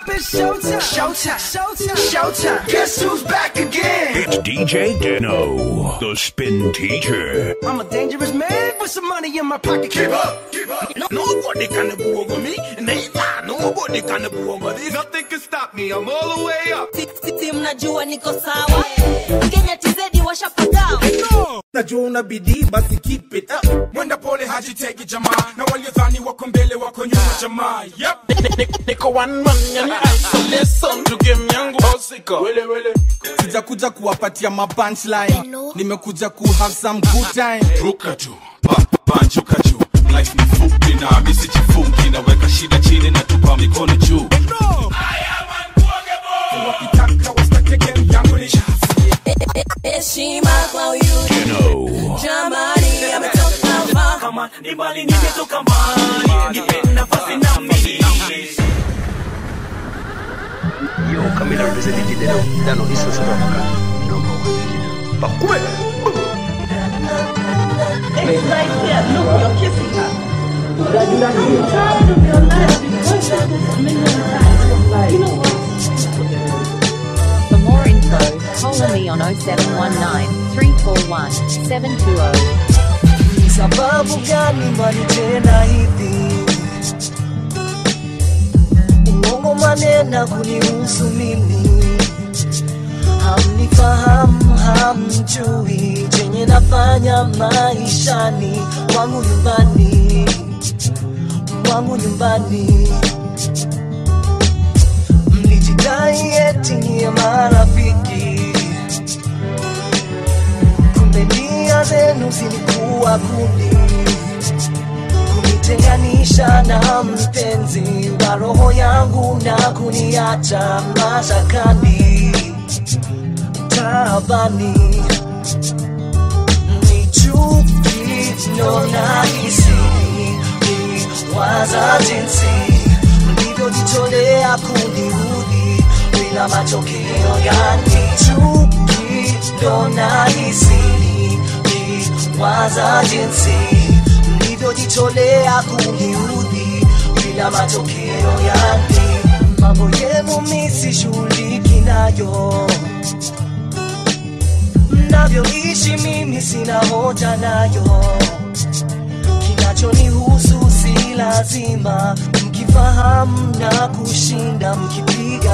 it's showtime. Showtime. Showtime. Showtime. Guess who's back again? It's DJ DENNOH, the spin teacher. I'm a dangerous man with some money in my pocket. Keep up, keep up. Nobody can go over me. Neither. Nobody can go over this. Nothing can stop me. I'm all the way up. Team najua niko sawa. Kenya TZ washapata. Najua unabidi basi keep it up. Mwenda pole hajiteki jamaa. Na waliodhani wako mbele wako nyuma jamaa. Yep. Niko one man yani so listen to game yangu hosika. Wele. Sijakuja kuwapatia ma punchline. Nimekuja ku have some good time. Ruka tu. Banjuka tu. Life ni fupi na mimi sijifungi na weka shida chini na tupa mikono juu. Wakitaka wastake game yangu ni Heshima kwa huyu DENNOH. jamani ametoka mbali. Kama ni mbali nimetoka mbali. Nipe nafasi na mimi. Yo, Camila represented DENNOH. This was Africa. Number 1. Bakwe. It's like that. Look, you're kissing her. For more info, call me on 0719-341-720. Sababu gani mbali tena hivi? Uongo manena kunihusu mimi. Hamnifahamu, hamjui chenye nafanya maishani mwangu nyumbani. Mlijidai eti ni marafiki, kumbe nia zenu zilikuwa kundi, kunitenganisha na mpenzi wa roho yangu na kuniacha mashakani taabani. Ni chuki ndo nahisi, waza jinsi mlivyojitolea kunirudi bila matokeo. Yani chuki ndo nahisi, waza jinsi mlivyojitolea kunirudi bila matokeo. Yani mambo yenu mimi sishughuliki nayo, mnavyoishi mimi sina hoja nayo. Kinachonihusu si lazima mkifahamu na kushinda mkipiga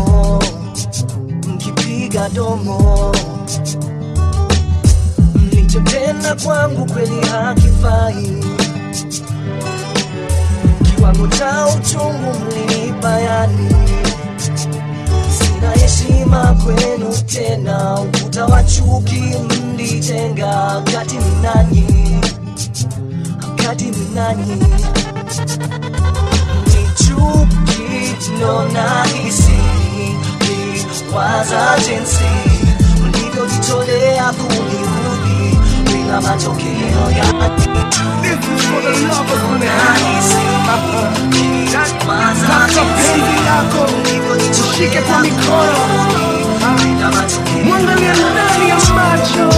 domo. Mlichotenda kwangu kweli hakifai, kiwango cha uchungu mlinipa yani. Sina heshima kwenu tena, ukuta wa chuki mlitenga kati nanyi. Ni chuki ndo nahisi, waza jinsi mlivyojitolea kunirudi bila matokeo yani. This is for the lovers on the Nahisi, waza jinsi Shike kwa mikono. bila matokeo. Mwangalia ndani ya macho.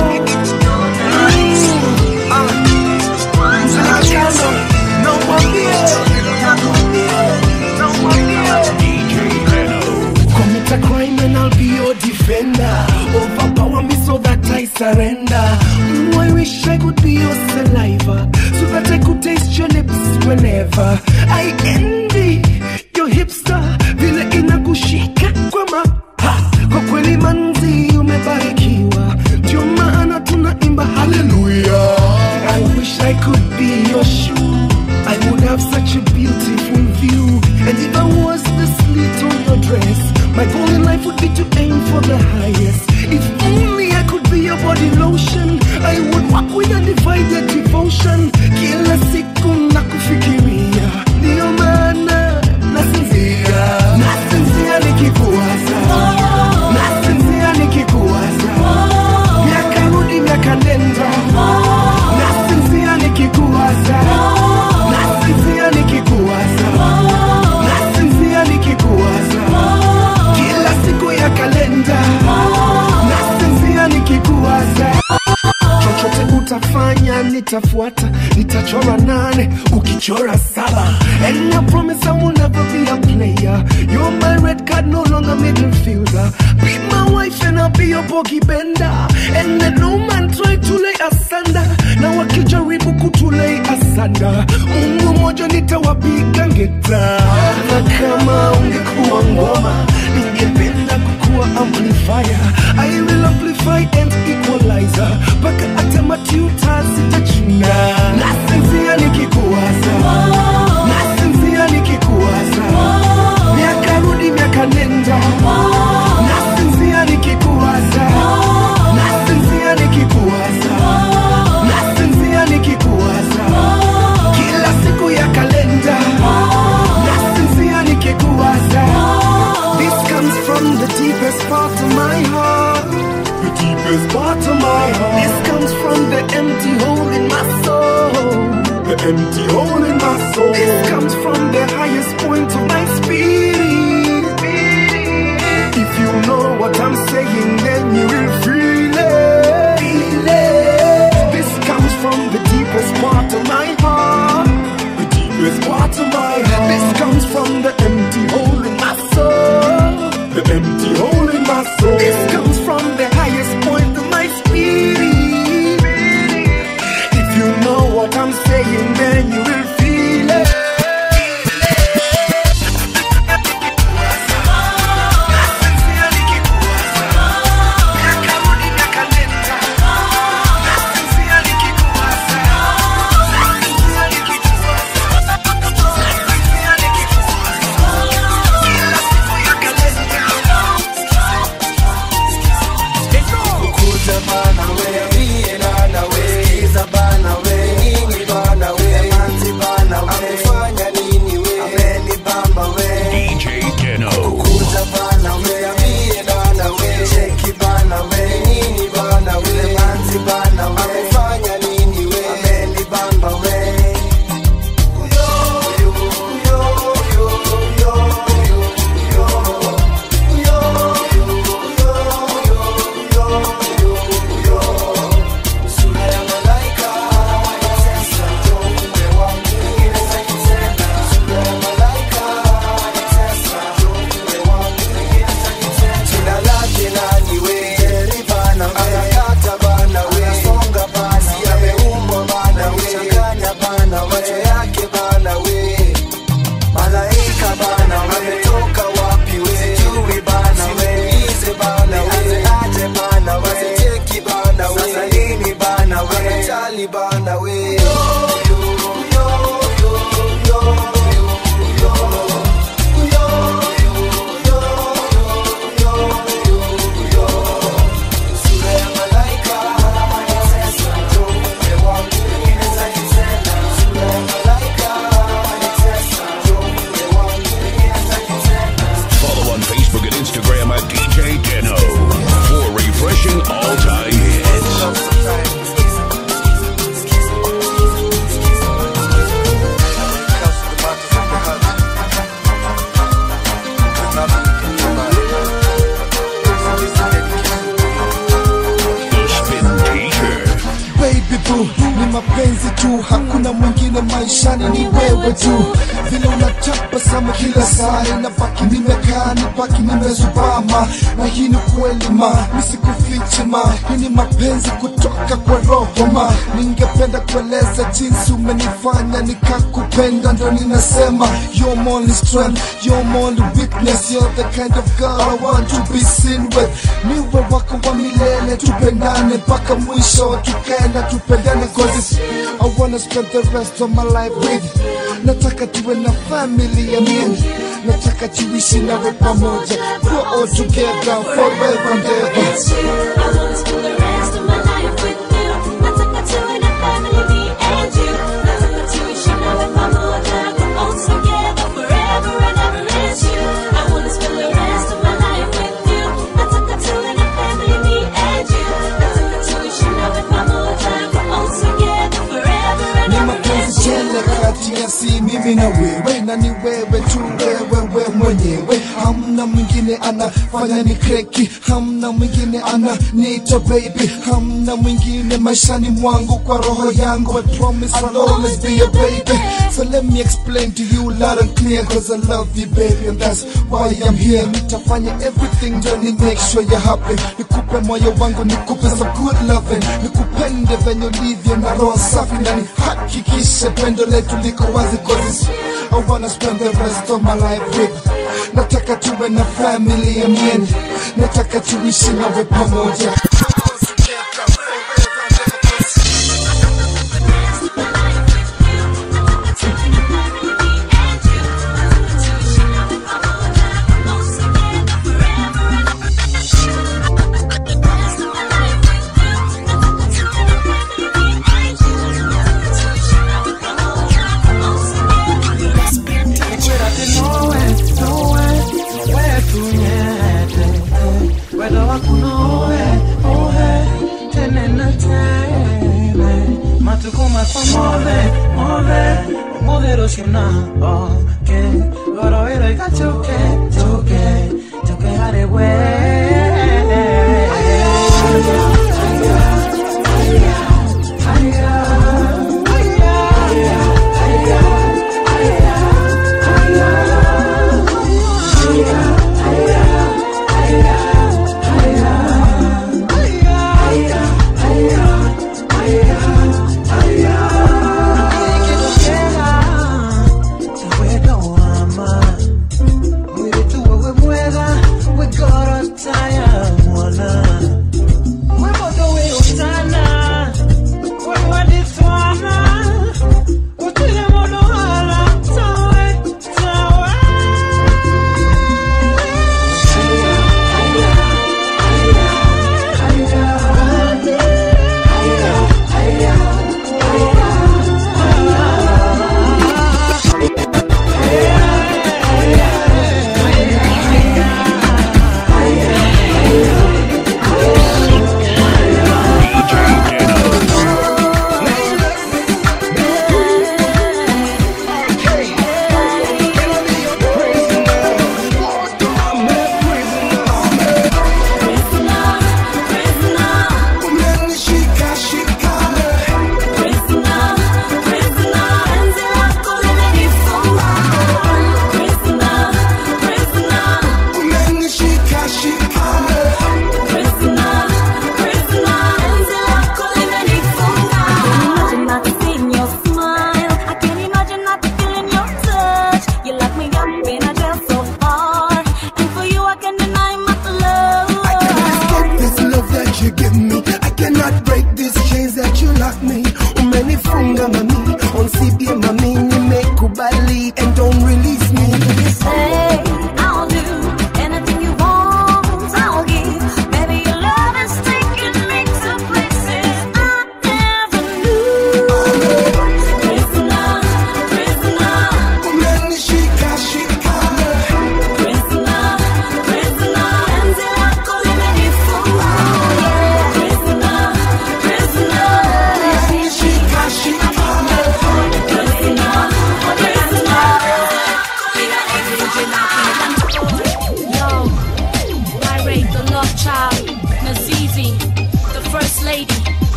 DJ DENNOH. Commit a crime and I'll be your defender. Overpower me so that I surrender. I wish I could be your saliva, so that I could taste your lips whenever. I envy your hipster, vile inakushika kwa kwa kweli manzi umebarikiwa, ndio maana tunaimba hallelujah. I wish I could be your shoe, I would have such a beautiful view. And if I was the slit on your dress, my goal in life would be to aim for the highest. If only I could be your body lotion, I would walk with undivided devotion. Kila siku nakufikiria, ndio maana nasinzia nikikuwaza, nasinzia nikikuwaza. Miaka rudi miaka nenda, nasinzia nikikuwaza, nasinzia nikikuwaza, nasinzia nikikuwaza. Kila siku ya kalenda, nasinzia nikikuwaza. Chochote utafanya nitafuata, nitachora 8 ukichora 7. And I promise I will never be a player. You're my malaika bana we, ametoka wapi we, sijui bana we, simulize bana we, aje bana we, cheki bana we, sasa nini bana we, anachali bana we. Instagram at DJ DENNOH for refreshing all-time hits. The Spin Teacher. Baby boo, ni mapenzi tu, hakuna mwingine maishani ni wewe tu. Vile unachapa sama kila saa, inabaki nimekaa, nibaki nimezubama. Na hii ni kweli ma, nisikufiche ma, hii ni mapenzi kutoka kwa roho ma. Ningependa kueleza jinsi umenifanya nikakupenda, ndo ninasema you're my only strength, you're my only weakness, you're the kind of girl I want to be seen with. Niwe wako wa milele, tupendane mpaka mwisho, tukaenda tupendane, cause I wanna spend the rest of my life with. Nataka tuwe na family ya mimi, nataka tuishi nawe pamoja, we're all together forever and ever. I wanna spend the rest of my life with you. Nataka tuwe na family, me and you. Nataka tuishi nawe pamoja, we're all together forever and ever. It's you. I wanna spend the rest of my life with you. Nataka tuwe na family, me and you. Nataka tuishi nawe pamoja, we're all together forever and ever. Mapenzi chele kati ya si mimi na wewe, na ni wewe tu, wewe mwenyewe. Hamna mwingine anafanya ni kreki, hamna mwingine ananiita baby, hamna mwingine maishani mwangu kwa roho yangu. I promise I'll always be your baby. So let me explain to you loud and clear, cause I love you baby, and that's why I'm here. Nitafanya everything to make sure you're happy. Nikupe moyo wangu, nikupe some good loving, nikupende venye ulivyo na roho safi, na nihakikishe pendo letu liko wazi, cause I wanna spend the rest of my life with. Nataka tuwe na family ya mien, nataka tuishi nawe pamoja.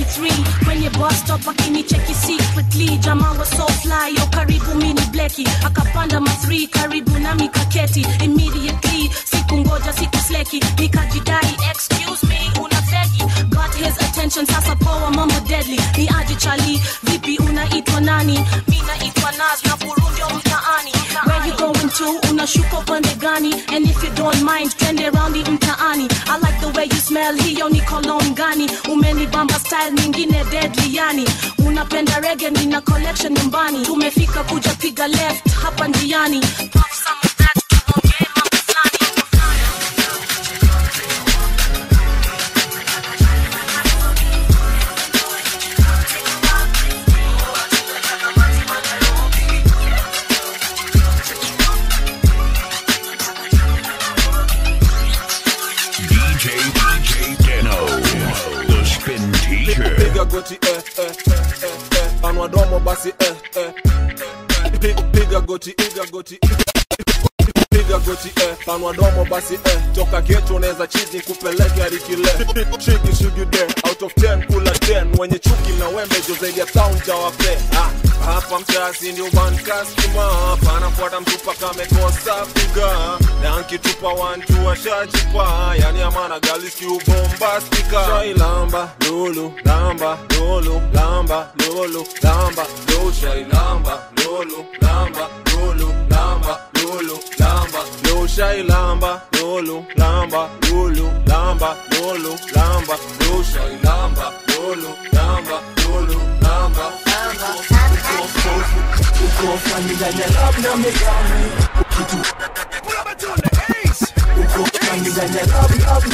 3 kwenye bus stop akinicheki secretly. Jamaa was so fly, yo karibu mini bleki. Akapanda ma 3 karibu na mikaketi. Immediately sikungoja siku sleki, nikajidai excuse me unafegi. Got his attention, sasa power mama deadly. Ni aje chali, vipi unaitwa nani? Mimi naitwa Naz na Burundi mtaani. Where you going to? Unashuka pande gani? And if you don't mind, twende round the mtaani. I like the way you smell, hiyo ni cologne gani? Umenibamba style nyingine deadly yani. Unapenda reggae, nina collection nyumbani. Tumefika kuja piga left hapa njiani. Pop some of that, tuongee mambo flani. DJ Dennoh, the spin teacher. Piga goti Panwa domo basi Piga goti Piga goti Panwa domo basi Toka geto unaweza chizi kupeleke hadi kile. Chiki shugi there, out of 10 kula 10. Wenye chuki na wembe jo zaidi ya sound jawape. Hapa mchasi ndio ban customer. Panafuata mtupa kamekosa piga. Na ankitupa 1-2 ashajipa. Yani amana galiski ubombastika. Shai lamba, lulu, lamba, lulu, lamba, lulu, lamba, lulu. Shai lamba, lulu, lamba, lulu, lamba, lulu, lamba, lulu. Shai lamba, lulu, lamba, lulu, lamba, lulu, lamba, lulu. Shai lamba, lulu, lamba, lulu, lamba. Uko familia ya love na mezani. Ukitu pull up on the ace. Uko familia ya love.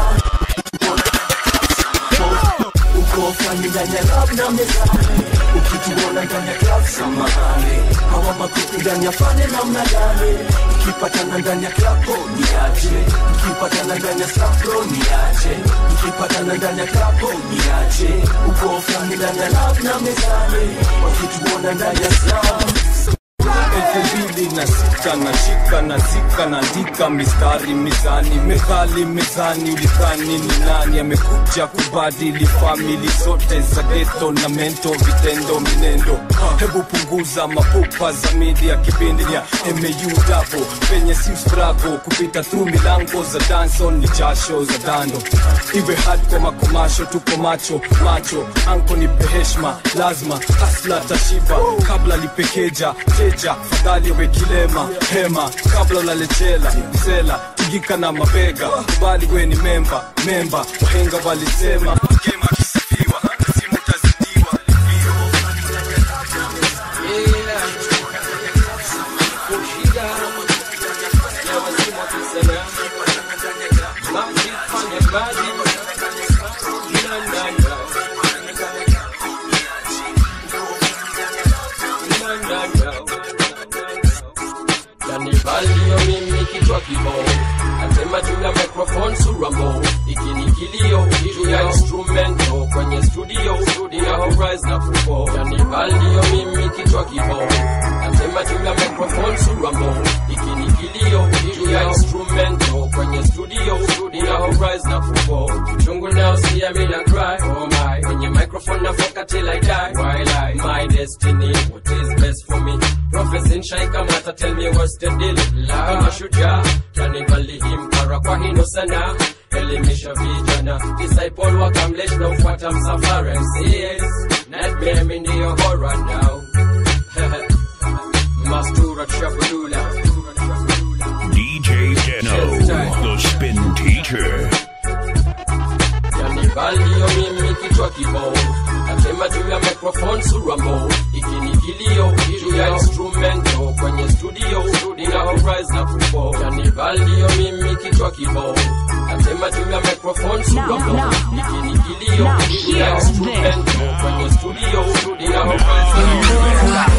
Uko familia ya love na mezani. Ukituona ndani ya club samahani. Hawa makupi ndani ya fane na mnadani. Ukipatana ndani ya club ni aje. Ukipatana ndani ya safro ni aje. Ukipatana ndani ya club ni aje. Uko familia ya love na mezani. Ukituona ndani ya slam. 2006 nashika nazika naandika mistari mizani methali mezani. Ulidhani ni nani amekuja kubadili family zote za ghetto na mento vitendo minendo. Hebu punguza mapupa za media kipindi ya MAU double penye si struggle kupita through milango za dance ni jasho za dando. Iwe hard kwa makomasho tuko macho anko ni heshima lazima hasla tashiba kabla lipekeja teja fadhali wekilema hema kabla ulalechela msela tigika na mabega kubali we ni memba wahenga walisema kema kisifiwa simu tazidiwa Valio mimi kichwa kibao. Nasema juu ya microphone suramo. Ikinikilio juu ya instrumento kwenye studio ina horizon na fuko. Yani valio mimi kichwa kibao. Nasema juu ya microphone suramo. Ikinikilio juu ya instrumento kwenye studio ina horizon na fuko. Chungu now see me a cry. Oh my, kwenye microphone na foka till I die. While I my destiny, what is best for me? Prophecy in Shai Kamata tell me what's the deal. Kama shujaa kanibali impara kwa hino sana. Elimisha vijana disciple wakamlesh na ufuata msafara. Yes, nightmare mi ndiyo horror now. Mastura Trapulula DJ Dennoh, the spin teacher. Valio mimi kichwa kibao. Nasema juu ya microphone suramo. Ikinikilio juu ya instrumento kwenye studio ina horizon na fuko. Yani valio mimi kichwa kibao. Nasema juu ya microphone suramo. Ikinikilio juu ya instrumento kwenye studio ina horizon na fuko.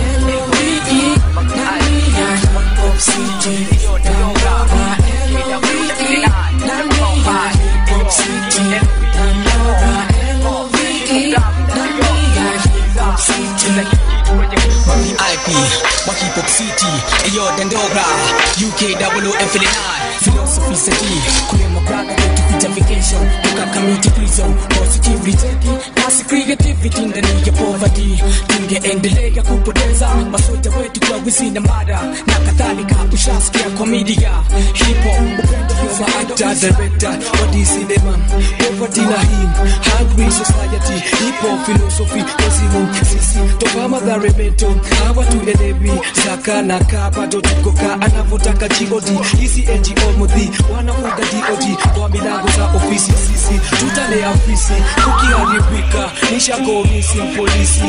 IP, Wakipop City, Ayo Dendora, UK 00 Philosophy City, Kulema Kraga, justification, look at community prison, positively taking, that's creativity in the need of poverty. Tungeendelea kupoteza masoja wetu kwa wizi na mada na kadhalika, ushasikia kwa media. Hip hop, upendo kwa actor, director, body cinema, poverty na him, hungry society, hip hop philosophy, wazimu sisi toka madhare mento, hawa tuelewi zaka na kaba tukoka anavotaka GOD, hizi NGO mudhi wanafuga DOD kwa milango za ofisi. Sisi tutalea ofisi kukiharibika, nisha komisi polisi.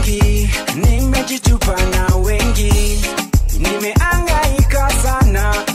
Nimeangaika sana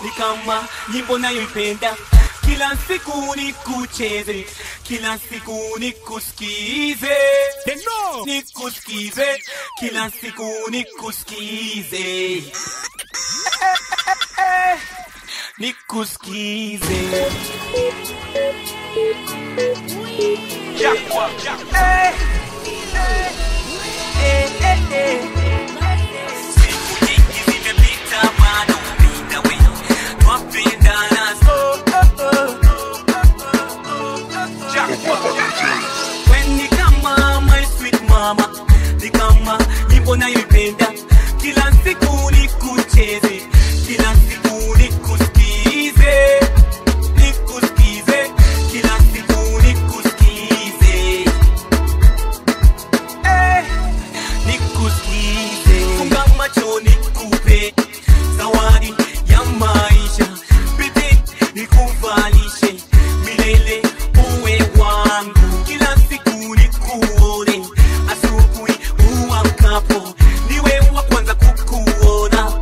ni kama nyimbo nayoipenda. Kila siku nikucheze, kila siku nikusikize, DENNOH nikusikize, kila siku nikusikize, nikusikize. Siku nyingi zimepita bado mimi na wewe twapendana so. When ni kama my sweet mama, ni kama nyimbo nayoipenda. Kila siku nikucheze, kila siku nikusikize, nikusikize, kila siku nikusikize, nikusikize. Funga macho nikupe zawadi ya maisha, bidii nikuvalishe milele uwe wangu. Kila siku nikuone asubuhi uamkapo, niwe wa kwanza kukuona.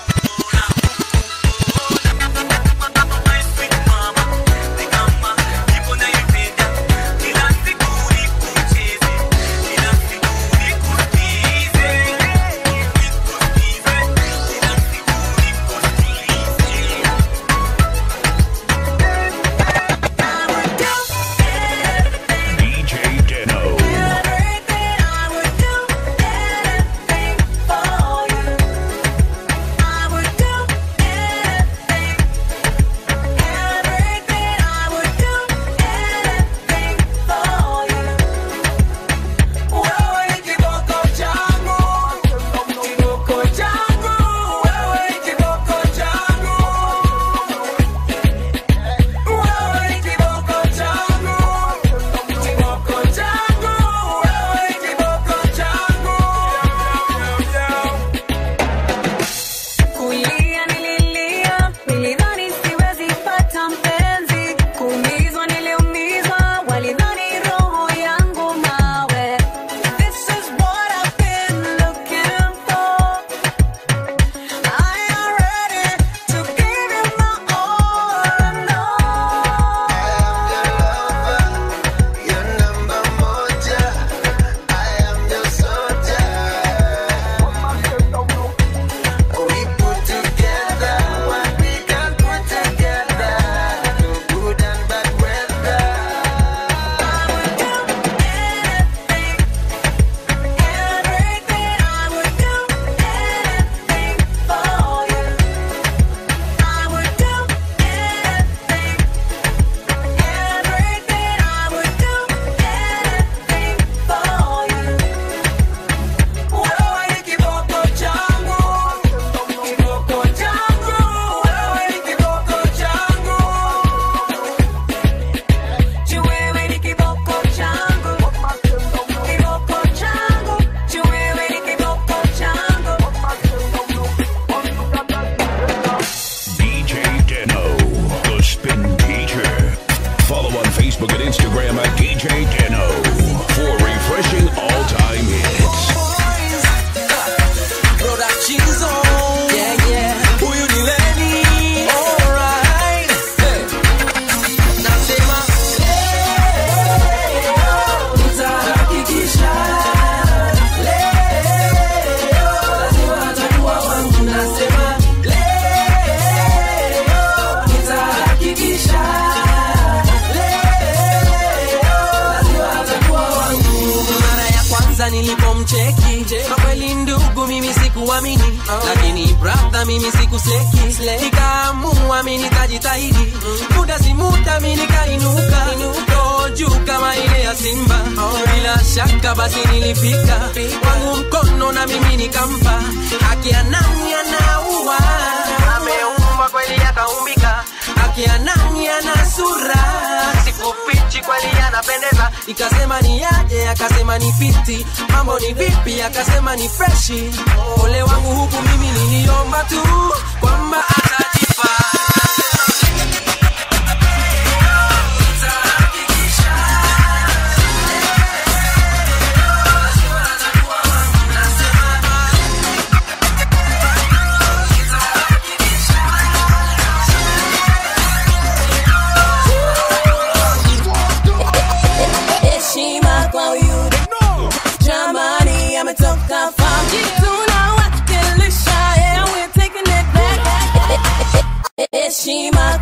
sikuamini, lakini brother mimi sikuseki. Nikaamua mimi nitajitahidi, muda si muda mimi nikainuka, juu kama ile ya simba. Bila shaka basi nilifika wangu mkono na mimi nikampa. Haki ya nani anaua, ameumba kweli akaumbika. Haki ya nani ana sura, sikufichi kweli anapendeza. Ikasema ni aje, akasema ni fiti. Mambo ni vipi, akasema ni freshi. Ole wangu huku mimi niliomba tu kwamba atajipa.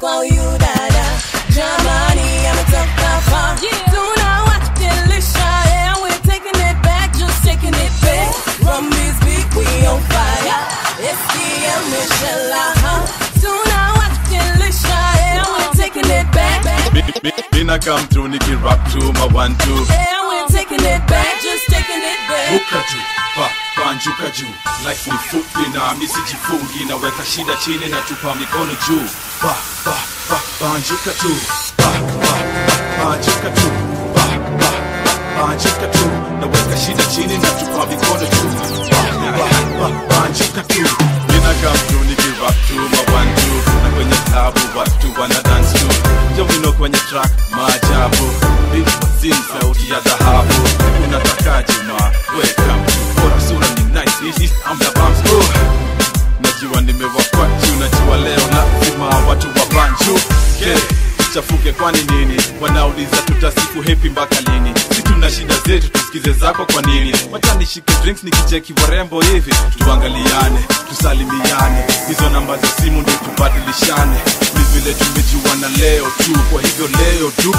kwa huyu dada. Jamani, ametoka far. Tunawakilisha, yeah, we're taking it back, just taking it back. From this beat, we on fire. It's the Michelle. Tunawakilisha, yeah, we're taking it back. Mina come through, niki rap to my 1-2. Yeah, we're taking it back, just taking it back. Ukaju, banjuka juu. Life ni fupi na misijifungi. Naweka shida chini na tupa mikono juu. Banjuka tu. Banjuka tu. Banjuka tu. Naweka shida chini na tupa mikono juu. Banjuka tu. Mina come through, niki rap to my 1-2. Na kwenye klabu watu wana dance tu. Jomino kwenye track, maajabu. Big zin sauti ya dhahabu. Unatakaje ma, welcome to Bora sura ni nice, I'm the bombs. Najua nimewakwa juu, najua leo lazima watu wa banju. Chafuke kwani nini? Wanauliza tutasifu happy mpaka lini? Si tuna shida zetu, tusikize zako kwa nini? Wacha nishike drinks nikicheki warembo hivi. Tuangaliane, tusalimiane. Hizo namba za simu ndio tubadilishane. Ni vile tumejuana leo tu, kwa hivyo leo tu.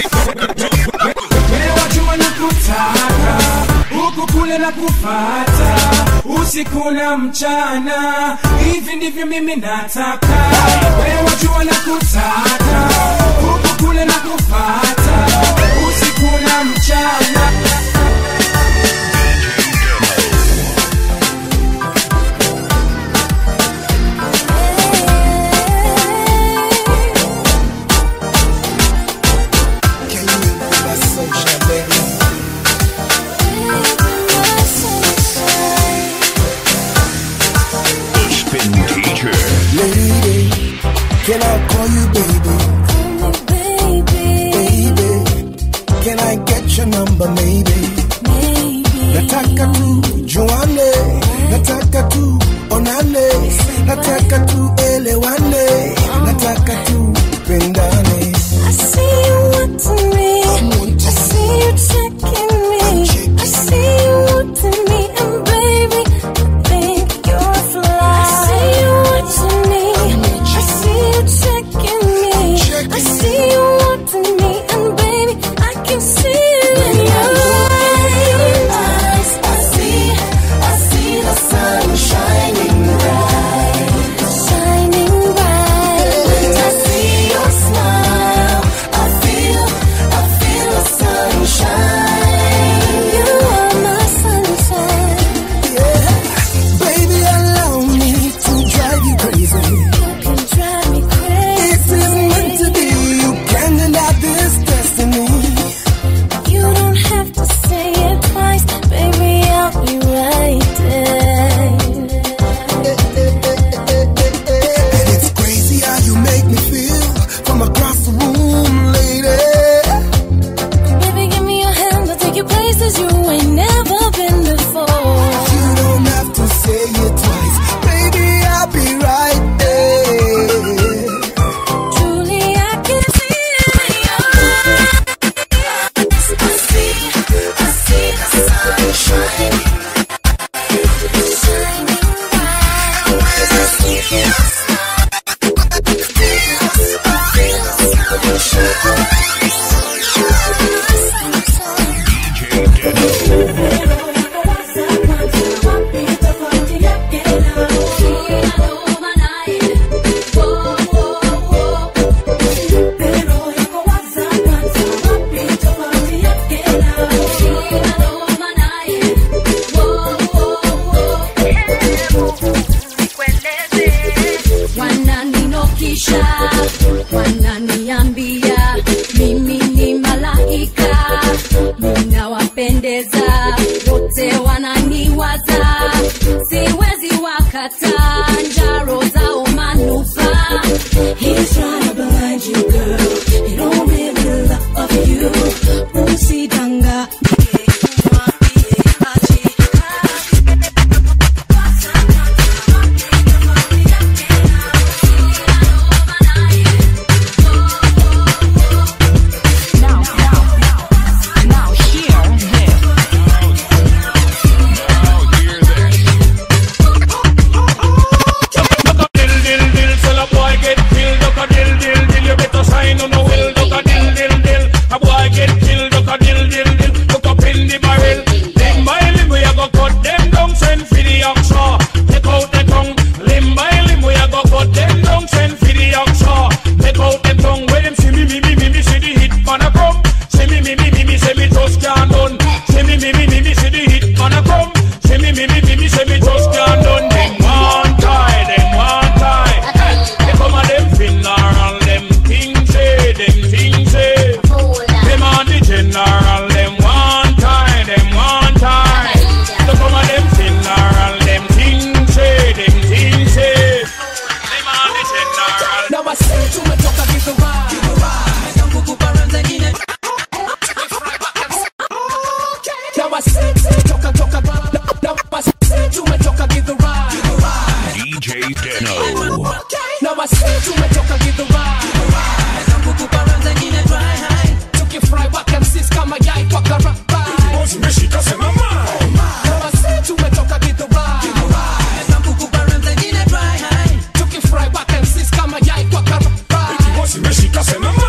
Leo watu wanakutaka, huku kule na kufata, usiku na mchana, hivi ndivyo mimi nataka. Leo watu wanakutaka, huku kule na kufata, usiku na mchana. Lady, can I call you baby? Call me baby. Can I get your number maybe? Nataka tu juane, nataka tu onane, nataka tu elewane, nataka tu pendane. I see you wanting me, I see you checking me, I see you wanting me, and baby, I think you're fly. I see you wanting me, I see you checking me, I see you wanting me, and baby, I can see it in your eyes. I see the sun shining bright, shining bright. I see your smile, I feel the sunshine. You are my sunshine. Yeah, baby, allow me to drive you crazy. You can drive me crazy. This is meant to be. You can't deny this destiny. You don't have to say it twice, baby, I'll be right there. It's crazy how you make me feel from across the room, lady. Baby, give me your hand, I'll take you places you ain't never been before. You don't have to say it twice, baby, I'll be right there. Truly, I can see it in your eyes. I see the sun shining, Shining bright. when I see your smile, I feel the sunshine. DJ Dennoh. Wananinokisha, wananiambia mimi ni malaika, ninawapendeza, wote wananiwaza, siwezi wakata njaro zao manufaa. He's trying to blind you, girl, he don't really love you. Usidanga say tumetoka githurai. Kukupa round zingine dry high. Tukifry back MCs kama yai kwa karapa. Boss umeshika sema mai. Kama say tumetoka githurai. Kukupa round zingine dry high. Tukifry back MCs kama yai kwa karapa. Boss umeshika sema mai.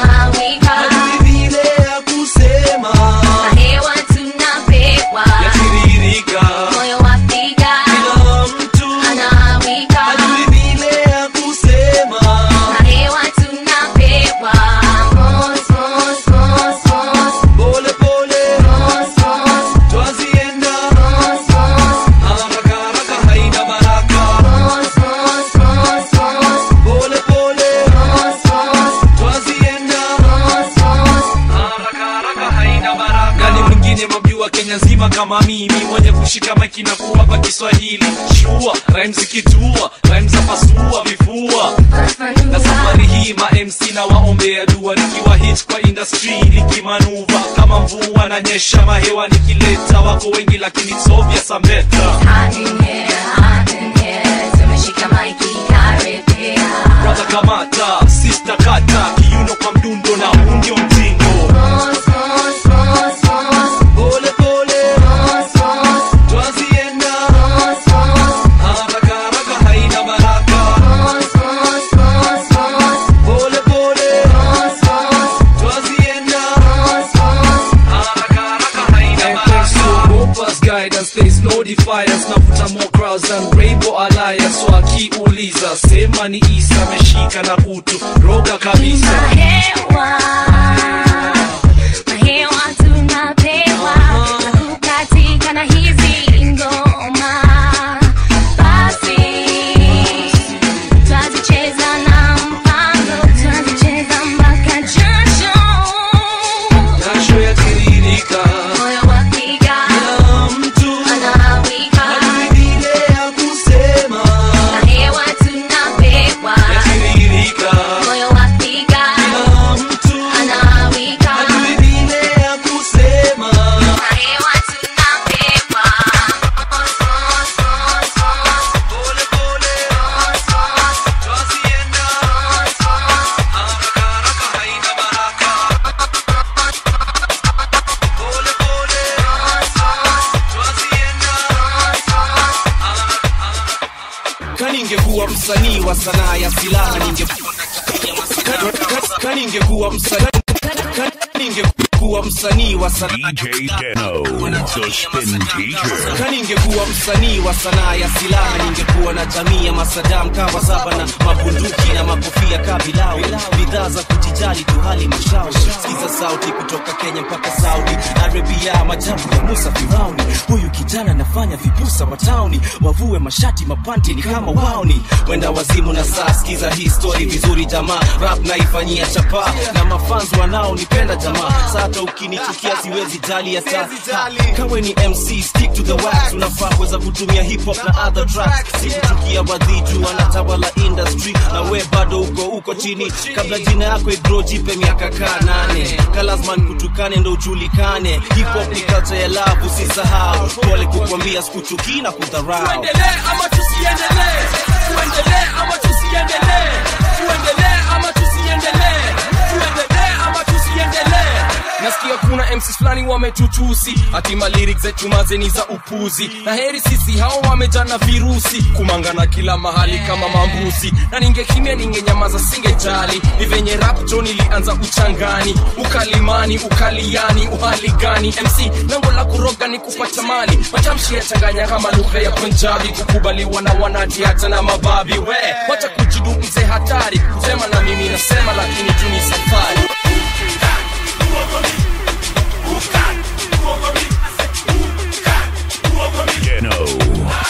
Hewa tunapekwa wenye mabjua Kenya nzima kama mimi, mwenye kushika maiki na kuwapa Kiswahili shua, rhymes zikitua, rhymes zapasua vifua. Na safari hii ma MC na waombea dua, nikiwa hit kwa industry nikimanuva kama mvua na nyesha mahewa nikileta, wako wengi lakini sovya sameta. Tumeshika maiki karibia, brother kamata, sister kata, kiuno kwa mdundo na huu ndio mtindo. Pole pole, twazienda, haraka haraka haina baraka. Pole pole, twazienda, haraka haraka haina baraka. Compass guidance, there's no defiance. Nafuta more crowds than Rainbow Alliance. So akiuliza sema ni Isa, ameshika na kutu roga kabisa. mahewa tunapewa, na kukatika na hizi ngoma. Basi twazicheza na mpango, twazicheza mpaka jasho. Jasho yatiririka, moyo wapiga, kila mtu anawika, hadi vile ya kusema. mahewa tunapewa, Yatiririka, moyo wapiga, kila mtu anawika, hadi vile ya kusema. mahewa tunapewa. Pole pole, twazienda, haraka haraka haina baraka. Pole pole, twazienda. Kaningekuwa msanii wa sanaa ya silaha, kaningekuwa msanii wa sanaa DJ Dennoh, the spin teacher. kaningekuwa msanii wa sanaa ya silaha, ningekuwa na jamii ya masadam kawa saba na mabunduki na makofia kabilau, bidhaa za kujijali tu hali mashauri. Sikiza sauti kutoka Kenya mpaka Saudi Arabia, majabu ya Musa Firauni. Huyu kijana nafanya vipusa matauni, wavue mashati mapanti ni kama wauni. Wenda wazimu na saa, sikiza hii story vizuri jamaa, rap naifanyia chapa na mafans wanao nipenda jamaa. Sasa ukinichukia siwezi jali ya saa, kawe ni MC stick to the wax, unafaa kuweza kutumia hip hop na other tracks. Sikuchukia wadhiju wanatawala industry, na we bado uko chini. Kabla jina yako igro jipe miaka kaa 8, kalazman kutukane ndo ujulikane. Hip hop ni culture ya love, usisahau. Pole kukwambia sikuchukii na kudharau. Tuendelee ama tusiendelee? Tuendelee ama tusiendelee? Tuendelee ama tusiendelee? Tuendelee ama tusiendelee? Nasikia kuna MCs flani wametutusi, hatima lyrics zetu mazeni za upuzi. Na heri sisi hao wamejana virusi, kumangana kila mahali kama mambuzi. Na ningekimia ningenyamaza singejali, ni venye rap John ilianza uchangani. Ukalimani, ukaliani, uhali gani? MC lango la kuroga ni kupata mali, matamshi ya changanya kama lugha ya Punjabi. Kukubaliwa na wanati hata na mababi. We, wacha kujidu mzee hatari, kusema na mimi nasema lakini tu ni safari. Dennoh.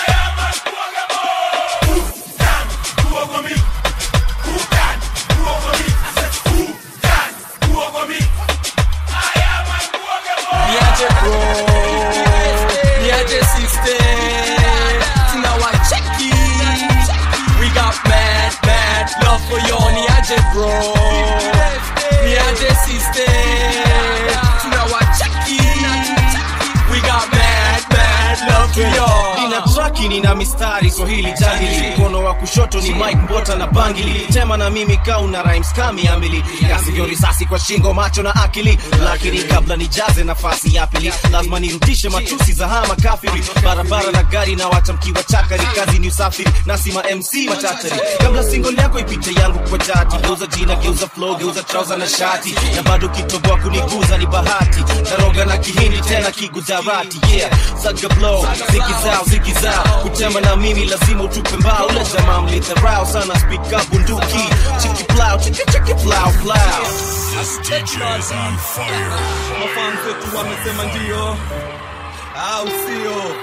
Niaje bro, niaje sister, tunawacheki. We got mad love for you. Niaje bro, niaje sister, tunawacheki. We got mad love for you. Nina traki nina mistari Swahili jangili, mkono wa kushoto ni Mike Mbota na bangili. Tema na mimi kauna rhymes kami amili, kasi vyo risasi kwa shingo macho na akili. Lakini kabla nijaze nafasi ya pili, lazima nirudishe matusi za hama kafiri. Barabara na gari na wacha mkiwa chakari, kazi ni usafiri nasima MC matachari. Kabla single yako ipite yangu kwa chati, geuza jina, geuza flow, geuza trouser na shati. Na bado kitoboa kuniguza ni bahati, naroga na kihindi tena kigujarati. Yeah, saga blow, ziki zao, kutema na mimi lazima utupe mbao. Ule jamaa mlidharau sana, speak up bunduki, chiki plow, chiki plow. This DJ is on fire. Mafans wetu wamesema ndio, au sio?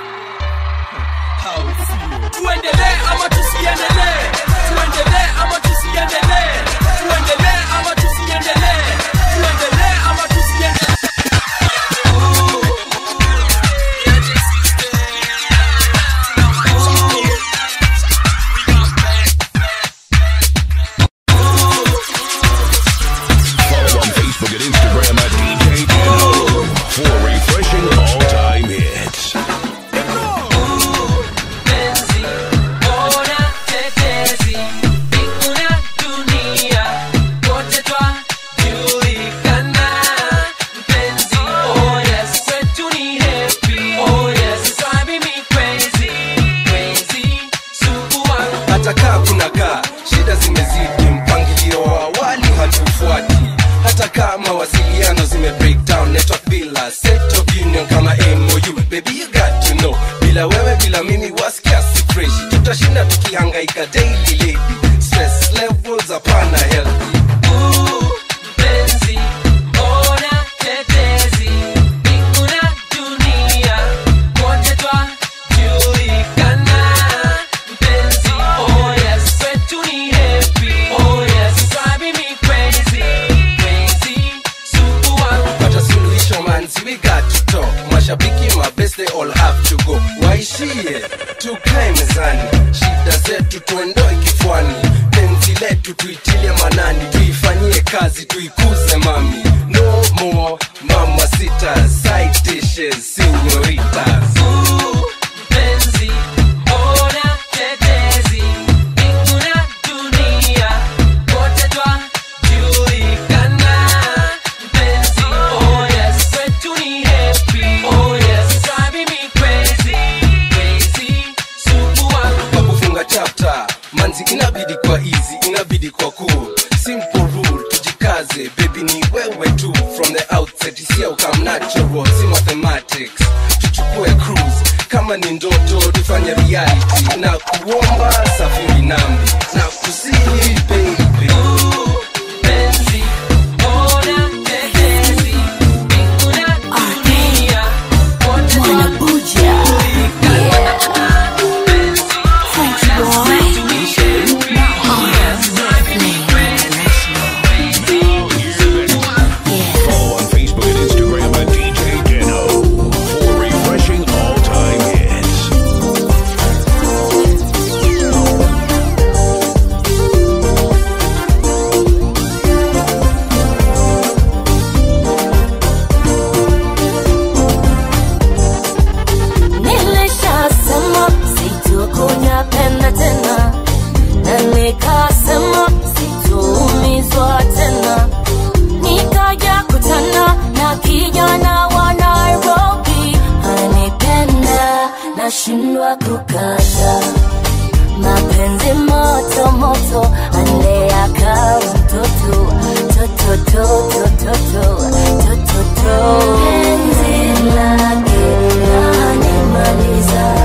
Tuendelee ama tusiendelee? Tuendelee ama tusiendelee? Tuendelee ama tusiendelee? Tuendelee ama tusiendelee? of union kama MOU. Baby you got to know, bila wewe bila mimi wasikia si fresh. Tutashinda tukihangaika daily lady. Stress levels hapana healthy. Mpenzi, mbona tetezi, mbinguna dunia, wote twajulikana. Mpenzi, oh yes, kwetu ni happy, oh yes, driving me crazy, crazy, supu wangu. Pata suluhisho manzi, we got to talk. Mashabiki my best they all have to go. Waishie, tukae mezani, shida zetu tuendoe kifuani. Penzi letu tuitilie manani, tuifanyie kazi tuikuze mami. No more mama sita, side dishes, señoritas. Mpenzi, mbona tetezi, mbinguna dunia, wote twajulikana. Mpenzi, oh yes, kwetu ni happy, oh yes, driving me crazy, crazy, supu wangu. Kwa kufunga chapter, manzi inabidi kwa easy, inabidi kwa cool. Simple rule, tujikaze, baby ni wewe tu. From the outset, isia ukam natural, si mathematics. Tuchukue cruise, kama ni ndoto, tufanye reality. Na kuomba, safiri nambi, na kusihi baby. Mpenzi, mbona tetezi, mbinguna dunia, wote twajulikana. Follow on Facebook and Instagram at DJ DENNOH for refreshing all-time hits. Nilishasema sitokunya penda tena, na nikasema sitoumizwa tena. Nikaja kutana na kijana wa Nairobi, anipenda nashindwa kukata. Mapenzi moto moto, andea kama mtoto, toto toto toto toto toto. Penzi lake lanimaliza,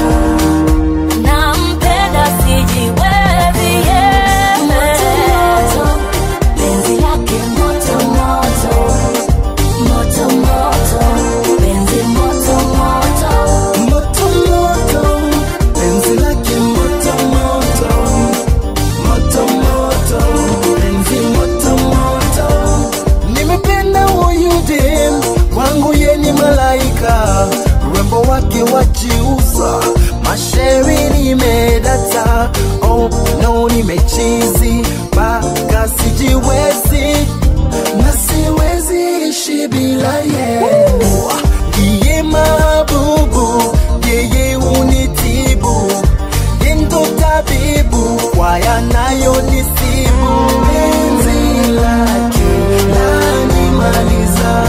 nampenda sijiwezi yeye. Penzi lake moto moto, moto moto, penzi moto moto, Moto moto, penzi lake moto moto, moto moto, penzi moto moto. Nimependa huyu dem, kwangu ye ni malaika. Urembo wake wajiuza, mashairi nimedata. Oh no, nimechizi, baka sijiwezi, na siwezi ishi bila ye. Ndiye mabubu, yeye unitibu, yendo tabibu kwa yanayonisibu. Penzi lake lanimaliza,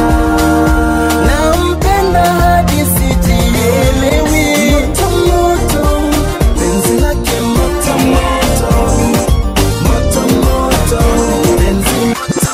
nampenda hadi sijielewi. Moto moto, penzi lake moto moto, moto moto, penzi moto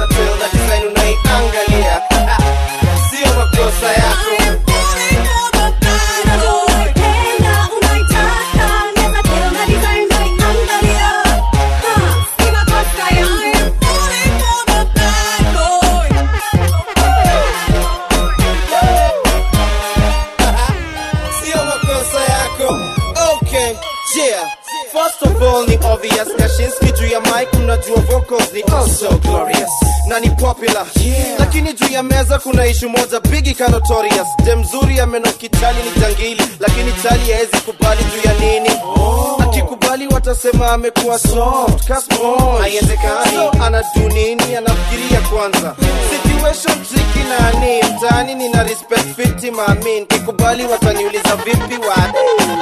unaweza tell na design unaiangalia. Sio makosa yako. First of all ni obvious Kashinsky juu ya mic unajua vocals ni also glorious na ni popular, lakini juu ya meza kuna issue moja bigi ka notorious. Dem mzuri ya meno kichali ni jangili, lakini chali haezi kubali juu ya nini? Akikubali watasema amekuwa soft, cast-on haiwezekani. So anadu nini? Anafikiria kwanza situation tricky na ni mtani nina respect fiti maamin. Kikubali wataniuliza vipi wade.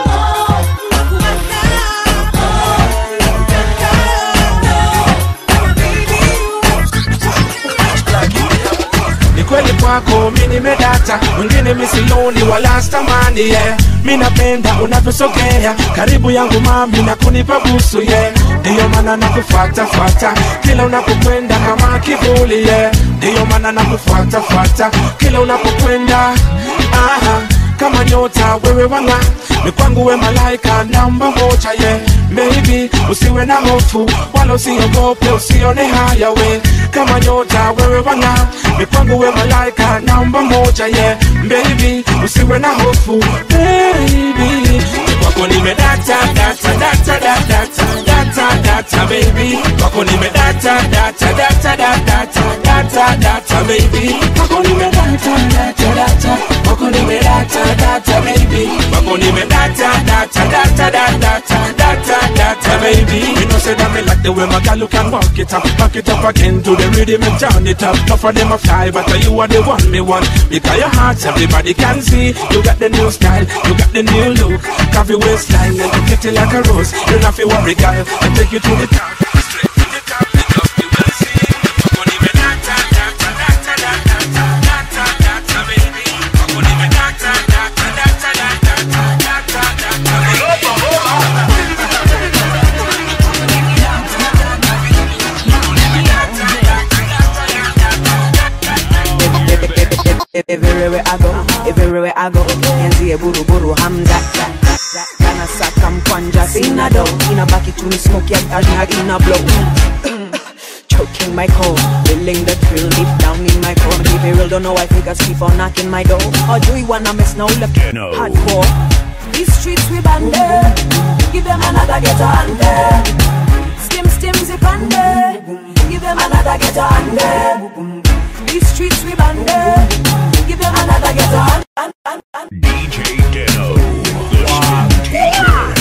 Kweli kwako mimi nimedata, mwingine misioni wala stamani yeah. Mimi napenda unavyosogea karibu yangu mami na kunipa busu yeah. Ndio maana nakufuata fuata kila unapokwenda kama kivuli yeah. Ndio maana nakufuata fuata kila unapokwenda aha. Kama nyota wewe wanga ni kwangu we malaika namba moja yeah. Baby usiwe na hofu wala usiogope usione haya we. Kama nyota wewe wanga ni kwangu we malaika namba moja yeah. Baby usiwe na hofu baby. Kwako nimedata data data data data data baby. Kwako nimedata data data data data data baby. Kwako nimedata data data. Kwako nimedata data baby. Kwako nimedata data data data data data baby. You know say that me like the way my girl you can walk it up again to the rhythm and turn it up. Tough for them a fly, but you are the one me want. Because your heart everybody can see. You got the new style, you got the new look. Coffee waistline and you get it like a rose. You don't have to worry girl, I take you to the top. Straight to the top, it just be well seen. Kwako nimedata data data data data data baby. Kwako nimedata data data data data data Everywhere I go, Enzi buru buru hamza. Kana saka mkwanja sina do, inabaki tu ni smoke ya tagi ina blow. Choking my cold, feeling the thrill deep down in my core. Keep it real, don't know why figures keep on knocking my door. Or do you wanna mess now? Look hardcore. These streets we banded, give them another get under. Stim zip under, give them another get under. These streets we banded, give them another get under. DJ Denno, the Spin Teacher.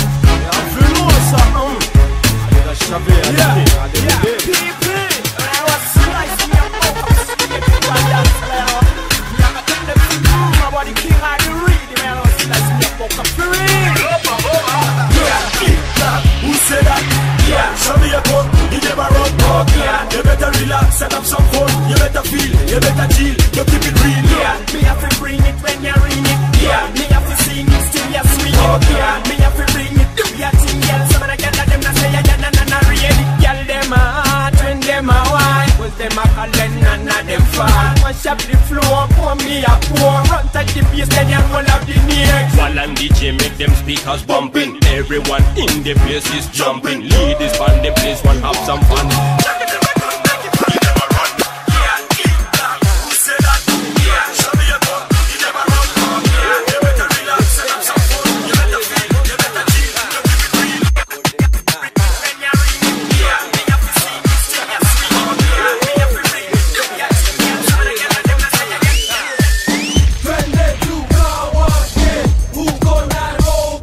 Who said that? Yeah, show me a gun, you never run. You better relax, set up some fun. You better feel, you better chill, you keep it real. Yeah, me have to bring it when you ring it. Yeah, me have to sing it still you swing it. Yeah, me have to bring it, do your thing, girl. Some of the girls them not say yeah, na really. Girl them a hot when them a wine, cause them a calling none of them fall. Mash up the floor, pour me a pour. Run touch the bass, then you roll out the neck. While I'm DJ, make them speakers bumping. Everyone in the place is jumping. Ladies on the place, one have some fun.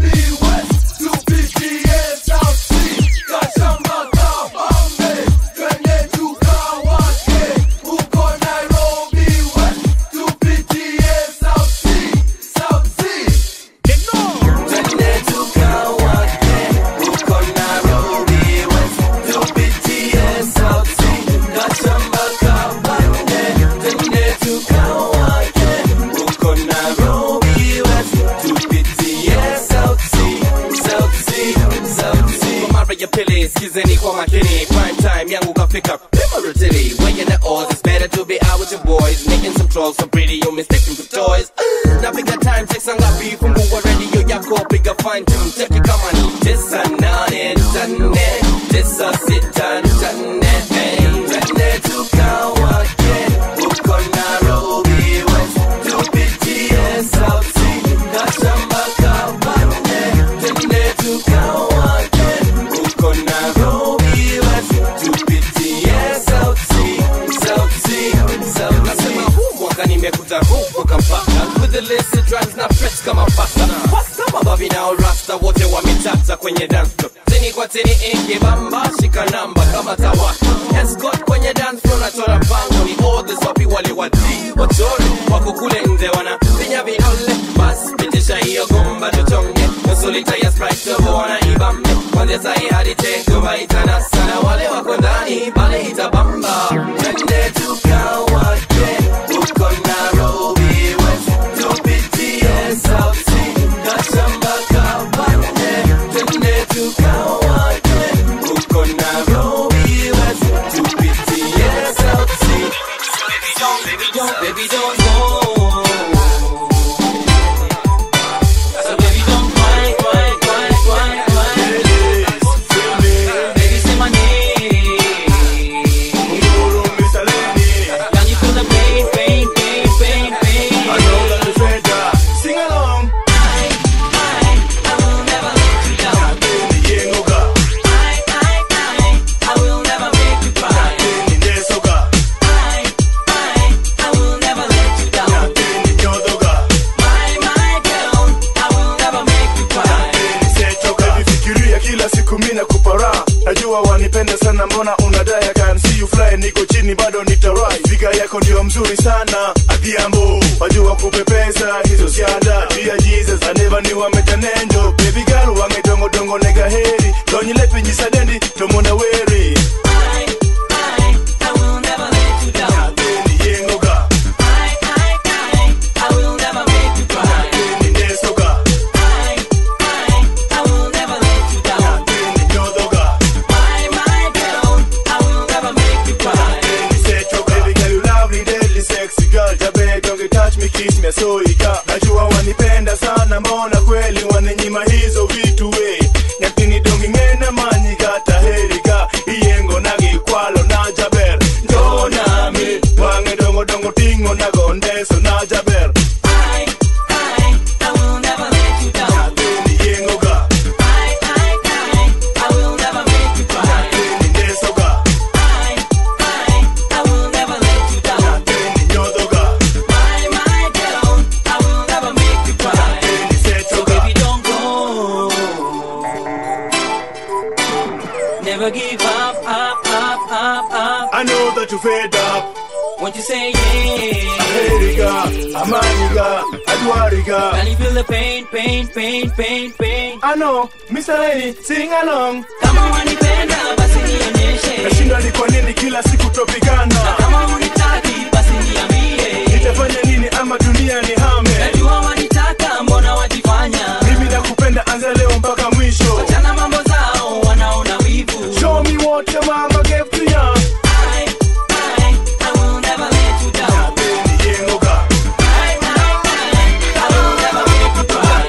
Who control, so pretty you mistaken for toys. Now bigger time, text and got beef from Google radio, yako bigger fine tune. Check it, come on. This a nane, this a sit-down, to kawa again. Uko Nairobi West, to BTS South Sea, Kachamba Kabane, to kawa again. Uko Nairobi West, to BTS South Sea, South Sea. Nasema huu mwaka nimekuta huku Kampala. With the list it drives na press kama pasta. Pasta mababi na rasta wote wametata kwenye dance floor. Teni kwa teni inge bamba shika namba kama tawaka. Escort kwenye dance floor na chora pango ni orders wapi wale wati wachore wako kule nje wana pinya vidole bas pitisha hiyo gomba tuchonge nusulita ya Sprite wana ibambe kwanza sahi hadi teko baitana sana wale wako ndani bale itabamba twende tukawa uko Nairobi West to BTS South Sea Kachamba Kabane twende tukawa uko Nairobi West to BTS South Sea baby don't go so baby don't cry baby say my name can you feel the pain I know that you fed up. Sing along. I will never let you down. I will never make you cry. I will never let you down. My girl, I will never make you cry. Fikiria kila siku mina kupara. Najua wanipenda sana mbona unadai I can see you fly. Niko chini bado nitarai. Figa yako ndio mzuri sana. Adhiambo wajua kupepesa hizo siada. Dear Jesus I never knew I met an angel. Baby girl wange dongo dongo nega heri. Donyi lepi njisadendi tomona weri. I will never let you down. I will never make you cry. I will never let you down. My girl, I will never make you cry. Baby girl you lovely deadly sexy girl. Jabe don't touch me kiss me so ika. Najua wanipenda sana mbona kweli waninyima hizo vitu we. Nyakini dongi ngena manyi kata herika. Iyengo nagi kwalo na jaber. Ndo nami wange dongo dongo tingo na gondeso na jaber. I will never let you down. I will never make you cry. I will never let you down. My girl, I will never make you cry. So baby don't go. Never give up. I know that you fed up. Won't you say yeah? Herika, Amaniga, Adwariga. Can you feel the pain? I know, Mr. Lady, sing along. Kama wanipenda basi nionyeshe. Nashinda ni kwa nini kila siku topigana. Kama unitaki basi niambie. Nitafanya nini ama dunia ni hame. Najua wanitaka mbona wajifanya. Mimi nakupenda anza leo mpaka mwisho. Wachana mambo zao wanaona wivu. Show me what your mama gave to you. I will never let you down. I will never make you cry.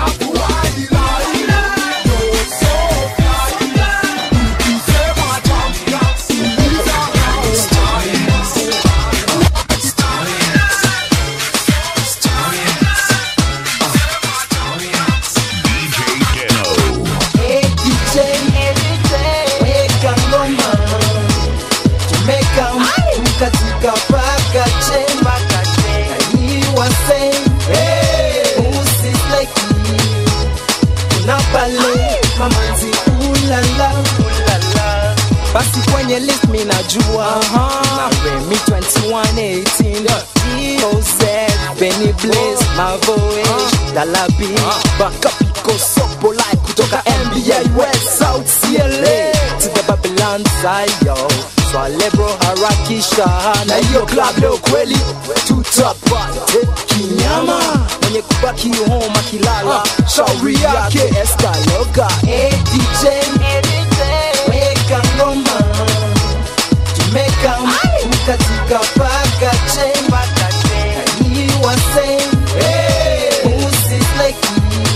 Basi kwenye list mi najua na Remy 2118 DOZ Benny Blaze Mavoish Dalabi Baka Pico Sopo Like kutoka NBA West South CLA to the Babylon side yo Swale bro harakisha na hiyo club leo kweli tutapate kinyama mwenye kubaki home akilala shauri yake Escaloga DJ weka ngoma tumeka mkatika paka chemba ni wase usisleki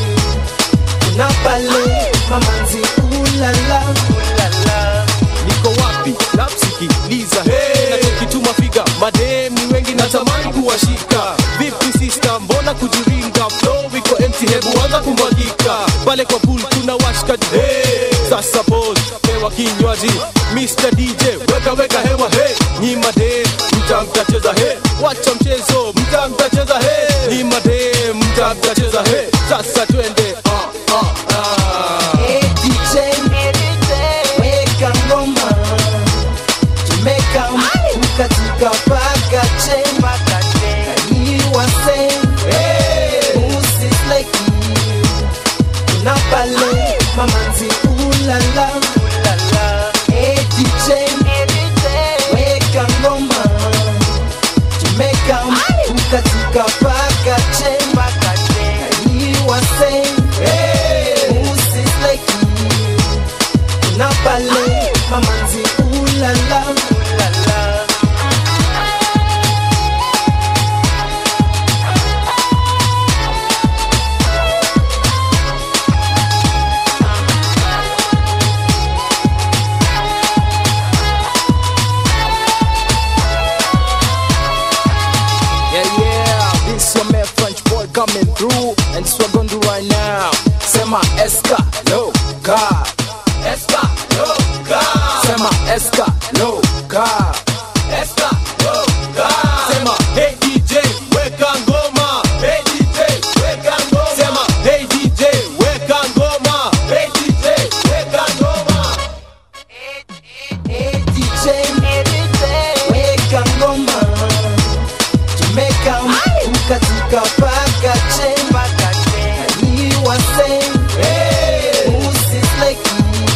unapale mamanzi ulala niko wapi napsikiliza nachokituma figa mademi wengi natamani kuwashika vipi sister mbona kujiringa flow wiko empty hebu anza kumwagika pale kwa pool kuna washkaji sasa pose pewa kinywaji Mr. DJ weka hewa nyi madem mtacheza wacha mchezo mtacheza nyi madem mtacheza sasa twende DJ weka ngoma tumeka mkatika paka chemba ni wase usisleki unapale mamanzi ulala DJ weka ngoma tumeka mkatika paka chemba ni wase usisleki unapale mamanzi ulala coming through, and this we're gonna do right now. Sema Escaloga, Escaloga. Sema Escaloga, Escaloga. Sema hey DJ, weka ngoma. Hey DJ, weka ngoma. Sema hey DJ, weka ngoma. Hey DJ, weka ngoma. Hey DJ, weka ngoma. Tumeka mkatika paka chemba ni wase usisleki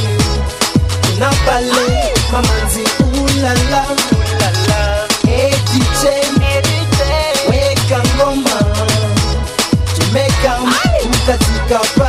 unapale mamanzi ulala DJ weka ngoma tumeka mkatika